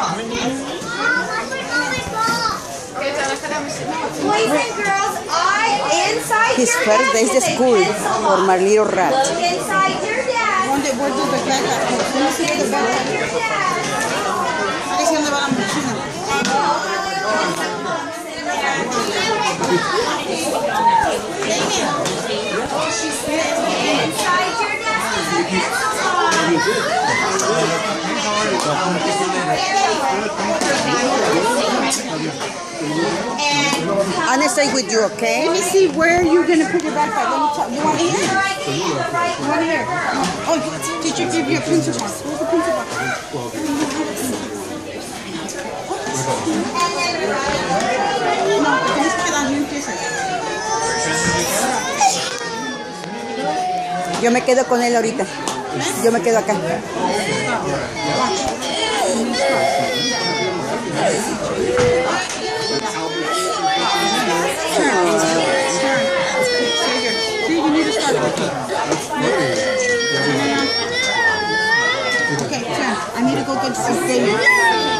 Boys and girls, inside His first day is school for my little rat. Look inside your desk. Where do the backpack go? Let me see the backpack. Ahí se donde va la mochila. Inside your desk. I'm gonna stay with you, okay? Let me see where you're going to put your backpack. Let me tell you. You want it here? You want it here? Oh, teacher give you a pencil box. Where's the pencil box? No, tienes que darle un pieza. Yo me quedo con él ahorita. Yo me quedo acá. See, you need to start. Okay, turn. I need to go get some food.